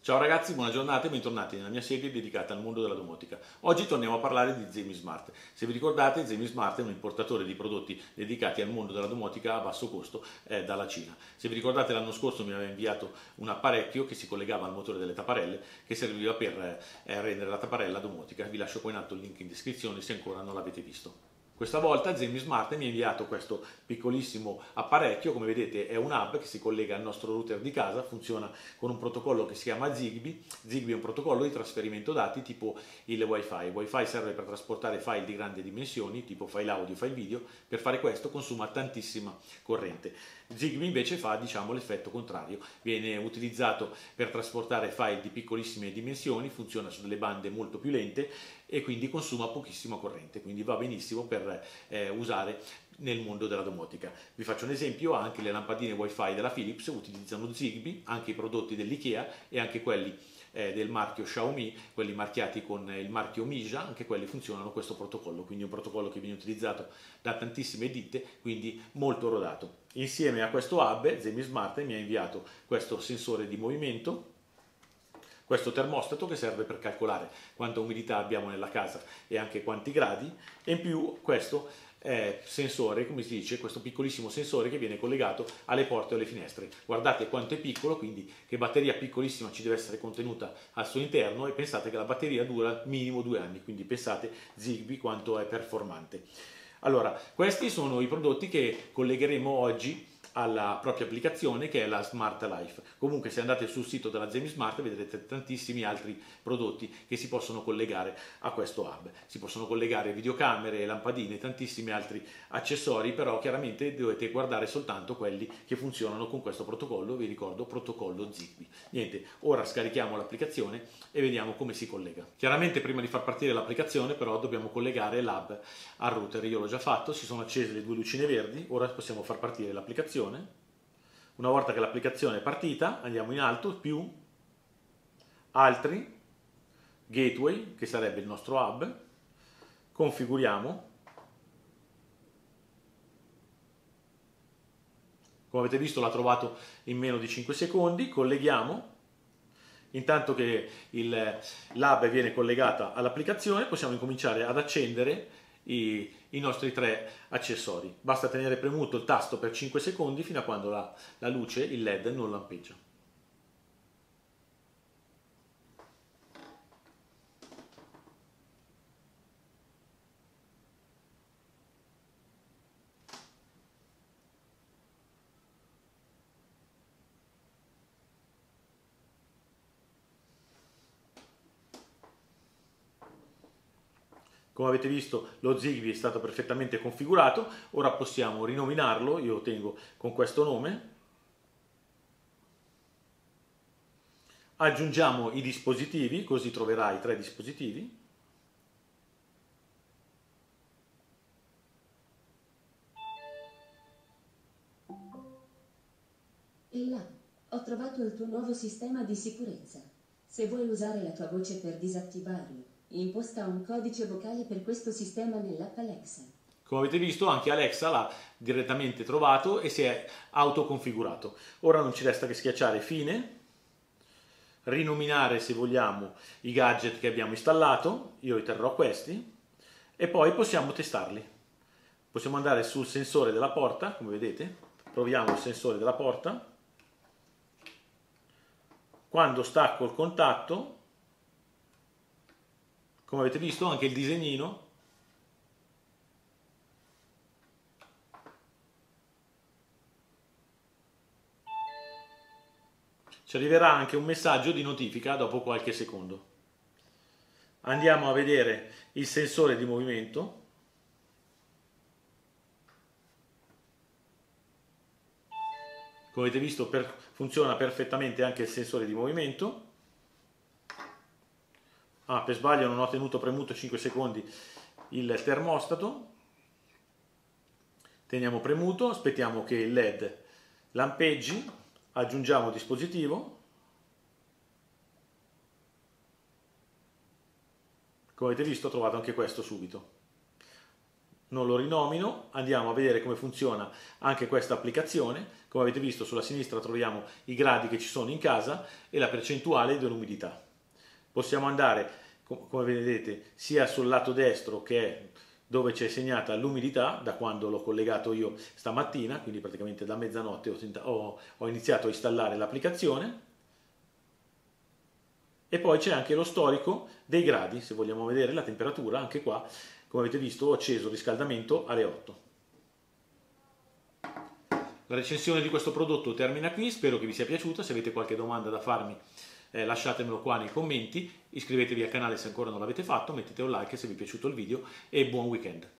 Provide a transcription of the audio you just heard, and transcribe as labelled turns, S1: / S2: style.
S1: Ciao ragazzi, buona giornata e bentornati nella mia serie dedicata al mondo della domotica. Oggi torniamo a parlare di Zemi Smart. Se vi ricordate, Zemi Smart è un importatore di prodotti dedicati al mondo della domotica a basso costo dalla Cina. Se vi ricordate, l'anno scorso mi aveva inviato un apparecchio che si collegava al motore delle tapparelle che serviva per rendere la tapparella domotica. Vi lascio poi in alto il link in descrizione se ancora non l'avete visto. Questa volta Zemi Smart mi ha inviato questo piccolissimo apparecchio, come vedete è un hub che si collega al nostro router di casa, funziona con un protocollo che si chiama Zigbee. Zigbee è un protocollo di trasferimento dati tipo il Wi-Fi. Il Wi-Fi serve per trasportare file di grandi dimensioni, tipo file audio, file video. Per fare questo consuma tantissima corrente. Zigbee invece fa, diciamo, l'effetto contrario. Viene utilizzato per trasportare file di piccolissime dimensioni, funziona su delle bande molto più lente e quindi consuma pochissima corrente, quindi va benissimo per usare nel mondo della domotica. Vi faccio un esempio: anche le lampadine wifi della Philips utilizzano Zigbee, anche i prodotti dell'IKEA e anche quelli del marchio Xiaomi, quelli marchiati con il marchio Mija, anche quelli funzionano questo protocollo, quindi un protocollo che viene utilizzato da tantissime ditte, quindi molto rodato. Insieme a questo hub, Zemi Smart mi ha inviato questo sensore di movimento, questo termostato che serve per calcolare quanta umidità abbiamo nella casa e anche quanti gradi, e in più questo sensore, come si dice, questo piccolissimo sensore che viene collegato alle porte o alle finestre. Guardate quanto è piccolo, quindi che batteria piccolissima ci deve essere contenuta al suo interno, e pensate che la batteria dura minimo 2 anni, quindi pensate Zigbee quanto è performante. Allora, questi sono i prodotti che collegheremo oggi alla propria applicazione, che è la Smart Life. Comunque, se andate sul sito della Zemi Smart vedrete tantissimi altri prodotti che si possono collegare a questo hub. Si possono collegare videocamere, lampadine, tantissimi altri accessori, però chiaramente dovete guardare soltanto quelli che funzionano con questo protocollo. Vi ricordo, protocollo Zigbee. Niente, ora scarichiamo l'applicazione e vediamo come si collega. Chiaramente prima di far partire l'applicazione però dobbiamo collegare l'hub al router. Io l'ho già fatto, si sono accese le due lucine verdi, ora possiamo far partire l'applicazione. Una volta che l'applicazione è partita, andiamo in alto, più, altri, gateway, che sarebbe il nostro hub, configuriamo. Come avete visto l'ha trovato in meno di 5 secondi, colleghiamo. Intanto che l'hub viene collegata all'applicazione possiamo incominciare ad accendere i nostri 3 accessori. Basta tenere premuto il tasto per 5 secondi fino a quando la luce, il LED, non lampeggia. Come avete visto, lo Zigbee è stato perfettamente configurato. Ora possiamo rinominarlo, io lo tengo con questo nome. Aggiungiamo i dispositivi, così troverai 3 dispositivi.
S2: E là, ho trovato il tuo nuovo sistema di sicurezza. Se vuoi usare la tua voce per disattivarlo, imposta un codice vocale per questo sistema nell'app Alexa.
S1: Come avete visto, anche Alexa l'ha direttamente trovato e si è autoconfigurato. Ora non ci resta che schiacciare fine, rinominare se vogliamo i gadget che abbiamo installato, io riterrò questi, e poi possiamo testarli. Possiamo andare sul sensore della porta, come vedete, proviamo il sensore della porta. Quando stacco il contatto, come avete visto, anche il disegnino ci arriverà anche un messaggio di notifica dopo qualche secondo. Andiamo a vedere il sensore di movimento. Come avete visto funziona perfettamente anche il sensore di movimento. Per sbaglio non ho tenuto premuto 5 secondi il termostato. Teniamo premuto, aspettiamo che il LED lampeggi, aggiungiamo dispositivo. Come avete visto ho trovato anche questo subito. non lo rinomino, andiamo a vedere come funziona anche questa applicazione. Come avete visto, sulla sinistra troviamo i gradi che ci sono in casa e la percentuale dell'umidità. Possiamo andare, come vedete, sia sul lato destro, che è dove c'è segnata l'umidità, da quando l'ho collegato io stamattina, quindi praticamente da mezzanotte ho iniziato a installare l'applicazione. E poi c'è anche lo storico dei gradi, se vogliamo vedere la temperatura. Anche qua, come avete visto, ho acceso il riscaldamento alle 8. La recensione di questo prodotto termina qui, spero che vi sia piaciuta. Se avete qualche domanda da farmi, lasciatemelo qua nei commenti, iscrivetevi al canale se ancora non l'avete fatto, mettete un like se vi è piaciuto il video e buon weekend.